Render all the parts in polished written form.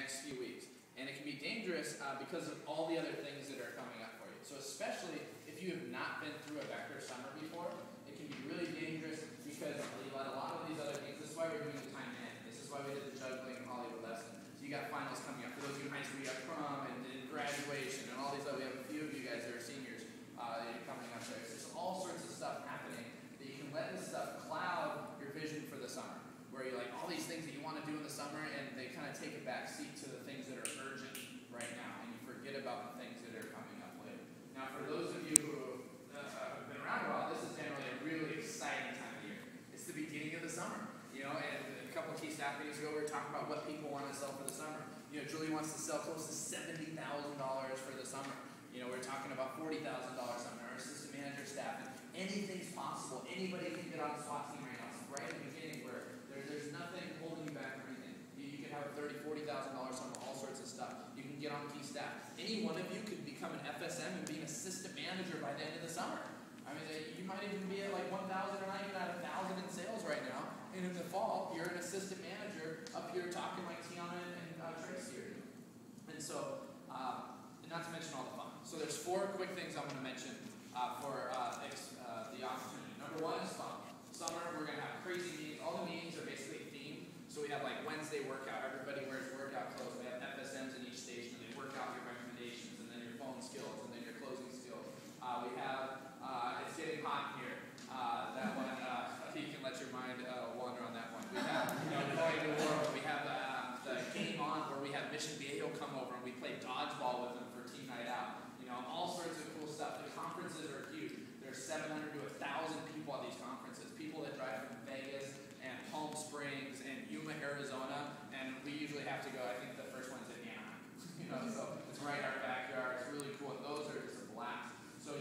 next few weeks. And it can be dangerous because of all the other things that are coming up for you. So especially if you have not been through a Becker summer before, it can be really dangerous because you let a lot of these other things. This is why we're doing the time management. This is why we did the juggling and Hollywood lesson. So you got finals coming up. For those of you in high school, you got prom and graduation and all these other. We have a few of you guys that are seniors that are coming up there. So there's all sorts of stuff happening that you can let this stuff cloud your vision for the summer. Where you're like all these things that you want to do in the summer, and they kind of take a back seat to the things that are urgent right now, and you forget about the things that are coming up later. Now, for those of you who have been around a while, this is generally a really exciting time of year. It's the beginning of the summer, you know. And a couple of key staff meetings ago, we were talking about what people want to sell for the summer. You know, Julie wants to sell close to $70,000 for the summer. You know, we're talking about $40,000 somewhere. Our assistant manager staff, and anything's possible. Anybody can get on the SWAT team right now. It's right at the beginning where there's nothing holding you back from anything. You can have a $30,000, $40,000 summer, all sorts of stuff. You can get on key staff. Any one of you could become an FSM and be an assistant manager by the end of the summer. I mean, you might even be at like 1,000 or not even at 1,000 in sales right now. And in the fall, you're an assistant manager up here talking like Tiana and Tracy are doing. And so, not to mention all the fun. So there's 4 quick things I'm going to mention for the opportunity. Number 1 is fun. Summer, we're going to have crazy meetings. All the meetings are basically themed. So we have like Wednesday workout. Everybody wears workout clothes. We have FSMs in each station, and they work out your recommendations, and then your phone skills, and then your closing skills. We have, it's getting hot in here. That one, you can let your mind wander on that one. We have, going to war. We have the game on where we have Mission Viejo come over, and we play dodgeball with them for team night out. All sorts of cool stuff. The conferences are huge. There's 700 to 1,000 people at these conferences. People that drive from Vegas and Palm Springs and Yuma, Arizona, and we usually have to go. I think the first one's in Anaheim. So it's right in our backyard. It's really cool, and those are just a blast. So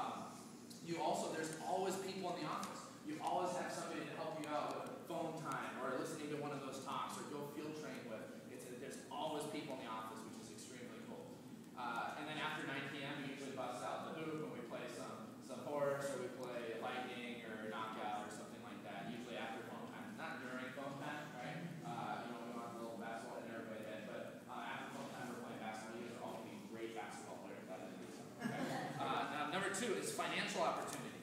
you also, there's always people in the office. You always have somebody to help you out with phone time or listening to one of those talks or go field train with. There's always people in the office, which is extremely cool. And then after 9 p.m., we usually bust out the hoop and we play some horse, or we play lightning or knockout or something like that. Usually after phone time, not during phone time, right? We don't have a little basketball in everybody's head, but after phone time, we're playing basketball. You guys are all going to be great basketball players by the end of the summer. Okay? Now, number 2 is financial opportunity.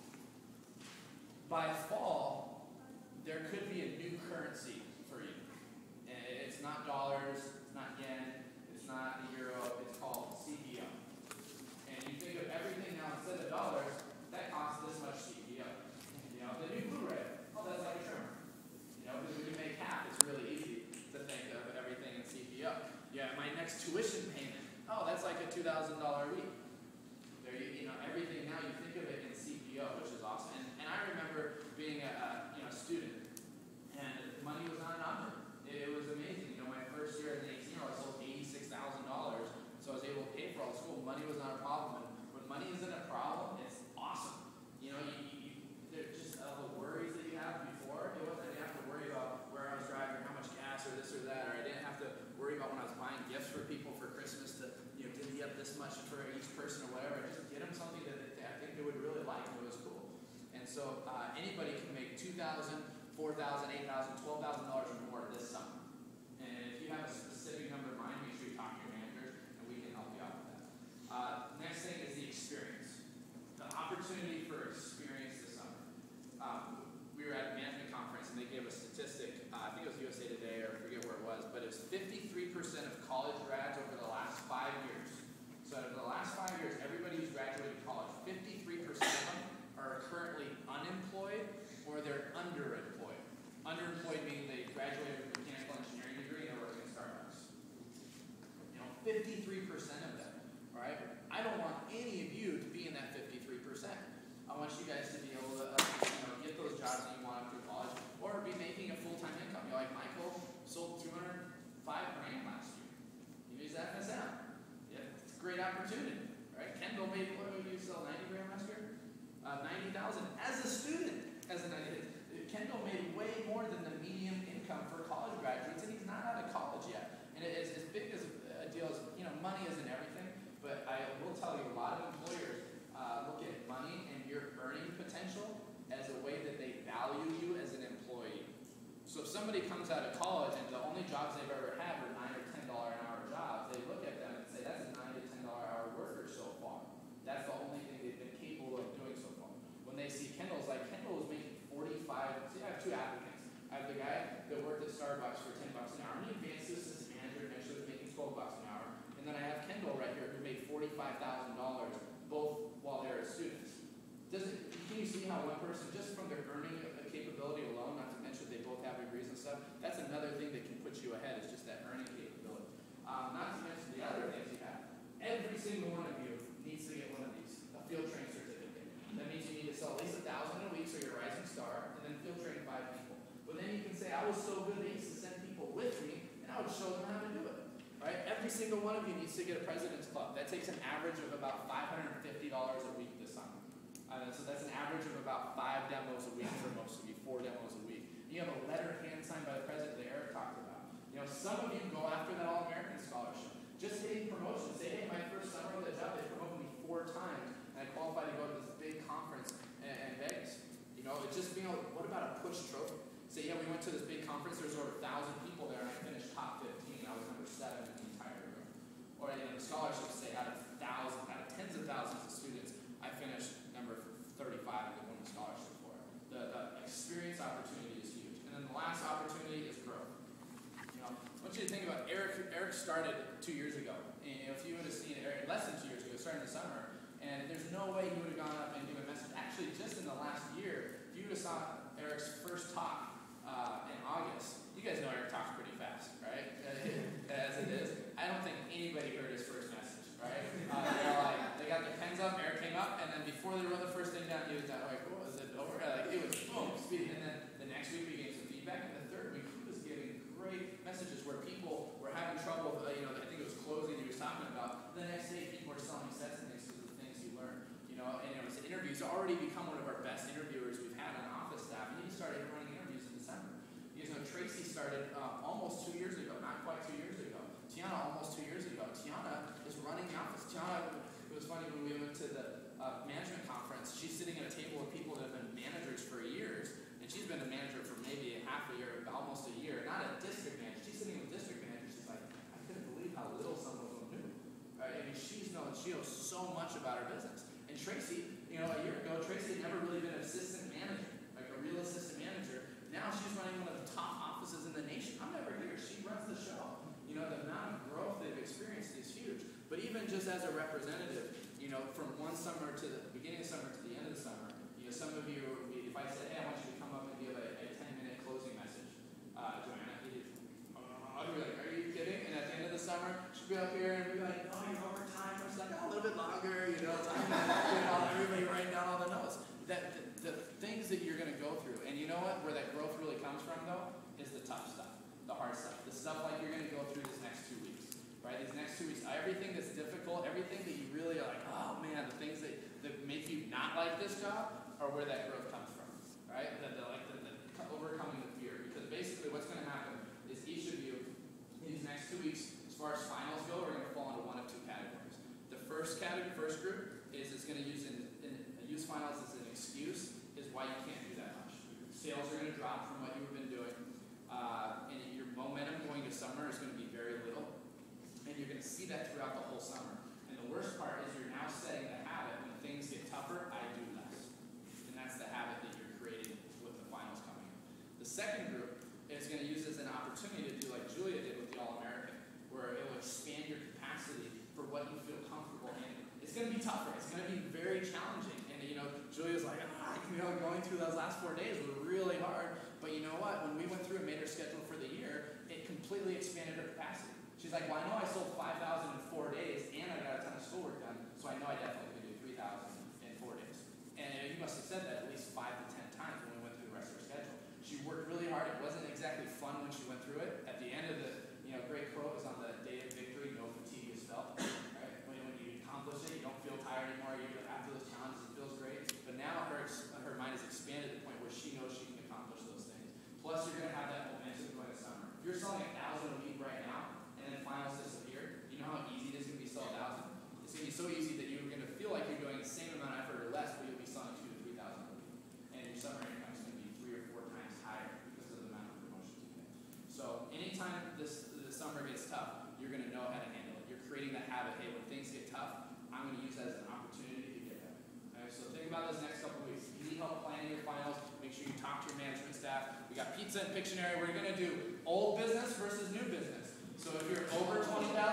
By fall, there could be a new currency for you. It's not dollars, it's not yen, it's not the euro, it's called CPO. And you think of everything now, instead of dollars, that costs this much CPO. The new Blu-ray, that's like a trimmer. Because when you make half, it's really easy to think of everything in CPO. Yeah, my next tuition payment, that's like a $2,000 a week. Everything now, you think of it in CPO, which is awesome. And I remember being a student, and money was not an object. It was amazing. My first year as an 18-year-old, I sold $86,000, so I was able to pay for all the school. Money was not a problem. And when money isn't a problem, it's awesome. There's just the worries that you have before. It wasn't. I didn't have to worry about where I was driving, how much gas, or this or that, or I didn't have to worry about when I was buying gifts for people for Christmas to divvy up this much for each person or whatever. Just get them something that I think they would really like. It was cool. And so anybody can make $2,000, $4,000, $8,000, $12,000 or more this summer. And if you have a specific number in mind, make sure you talk to your manager, and we can help you out with that. Next thing is the experience. The opportunity for experience this summer. We were at a management conference, and they gave a statistic. I think it was USA Today, or I forget where it was, but it was 53% of college grads over the last 5 years. So out of the last 5 years, everybody who's graduated college, 53% of them are currently unemployed or they're underemployed. Underemployed meaning they graduated with a mechanical engineering degree and are working at Starbucks. 53% of them. All right? I don't want any of you to be in that 53%. I want you guys to be able to get those jobs that you want after college, or be making a full-time income. Like Michael sold $205,000 last year. He used FSM. Yeah, it's a great opportunity, right? Kendall made, what did you sell, $90,000 last year? 90,000 as a student. Kendall made way more than the median income for college graduates, and he's not out of college yet. And it's as big as a deal as, money isn't everything, but I will tell you, a lot of employers look at money and your earning potential as a way that they value you as an employee. So if somebody comes out of college and the only jobs they've ever had were $9 or $10 $45,000 both while they're students. Can you see how one person, just from their earning capability alone, not to mention they both have degrees and stuff, that's another thing that can put you ahead, is just that earning capability. Not to mention the other things you have. Every single one of you needs to get one of these, a field train certificate. That means you need to sell at least 1,000 a week so you're a rising star, and then field train 5 people. But then you can say, I was so good they used to send people with me, and I would show them how to do it. Right? Every single one of you needs to get a President's Club. That takes an average of about $550 a week this summer. So that's an average of about 5 demos a week for most of you, 4 demos a week. You have a letter hand signed by the president that Eric talked about. Some of you go after that All-American scholarship. Just getting promotion. Say, hey, my first summer of the job, they promoted me 4 times, and I qualified to go to this big conference in Vegas. It's just being able, what about a push trophy? Say, yeah, we went to this big conference, there's over 1,000 people there, and I finished top 15. I was number 7 in the entire room. Or the scholarships say out of tens of thousands of students, I finished number 35 and won the scholarship for it. The experience opportunity is huge. And then the last opportunity is growth. I want you to think about Eric. Eric started 2 years ago. And if you would have seen Eric less than 2 years ago, starting in the summer, and there's no way he would have gone up and given a message. Actually, just in the last year, if you would have saw Eric's first talk in August, you guys know Eric talks pretty fast, right? As it is. I don't think anybody heard his first message, right? They got their pens up, Eric came up, and then before they wrote the first thing down, he was like, oh, is it over? It was boom, speed. And then the next week we gave some feedback, and the third week he was giving great messages where people were having trouble, I think it was closing he was talking about. The next day people were selling sets and things because of the things he learned. And it was interviews. He's already become one of our best interviewers we've had on office staff, and he started running interviews in December. Tracy started almost 2 years ago, not quite 2 years ago. Tiana almost 2 years ago. Tiana is running the office. Tiana, it was funny when we went to the management conference, she's sitting at a table with people that have been managers for years, and she's been a manager for maybe half a year, almost a year. Not a district manager. She's sitting with district managers. She's like, I couldn't believe how little some of them knew. Right? She knows so much about her business. And Tracy, a year ago, Tracy had never really been an assistant manager, like a real assistant manager. Now she's running one of the top offices in the nation. I'm never here. She runs the show. The amount of growth they've experienced is huge. But even just as a representative, from one summer to the beginning of summer to the end of the summer, some of you, if I said, hey, I want you to come up and give a 10-minute closing message, Joanna, I'd be like, are you kidding? And at the end of the summer, she'd be up here and be like, oh, you're over time. I was like, oh, a little bit longer, everybody writing down all the notes. The things that you're going to go through, and you know what? Where that growth really comes from, though, is the tough stuff, the hard stuff, the stuff like you're going to go through this next 2 weeks, right? These next 2 weeks, everything that's difficult, everything that you really are like, oh man, the things that make you not like this job are where that growth comes from, right? The overcoming the fear, because basically what's going to happen is each of you, these next 2 weeks, as far as finals go, are going to fall into one of 2 categories. The first group is it's going to use finals as an excuse, is why you can't do that much. Sales are going to drop from what you've been doing, and your momentum going to summer is going to be very little, and you're going to see that throughout the whole summer. And the worst part is you're now setting the habit when things get tougher, I do less. And that's the habit that you're creating with the finals coming up. The second group is going to use this as an opportunity to do like Julia did with the All-American, where it will expand your capacity for what you feel comfortable in. It's going to be tougher. It's going to be very challenging. And Julia's like, going through those last 4 days were really hard. But you know what? When we went through and made our schedule for the year, it completely expanded her capacity. She's like, well, I know I sold 5,000 in 4 days, and I got a ton of schoolwork done, so I know I definitely can do 3,000 in 4 days. And you must have said that at least 5 to 10 times when we went through the rest of her schedule. She worked really hard. It wasn't exactly fun when she went through it. At the end of the, great quote was on the day of victory, no fatigue is felt. Right? When you accomplish it, you don't feel tired anymore. After those challenges, it feels great. But now her mind has expanded to the point where she knows she can accomplish those things. Plus, you're going to have that momentum going to summer. If you're selling 1,000 a week right now, and then finals disappear, you know how easy it is going to be to sell 1,000? It's going to be so easy that you're going to feel like you're doing the same amount of effort or less, but you'll be selling 2,000 to 3,000 a week. And your summer income is going to be 3 or 4 times higher because of the amount of promotions you get. So anytime the summer gets tough, you're going to know how to handle it. You're creating the habit, hey, when things get tough, I'm going to use that as an opportunity to get better. Okay, so think about those next couple of weeks. If you need help planning your finals, make sure you talk to your management staff. We got pizza and Pictionary. We're going to do old business versus new business. So if you're over $20,000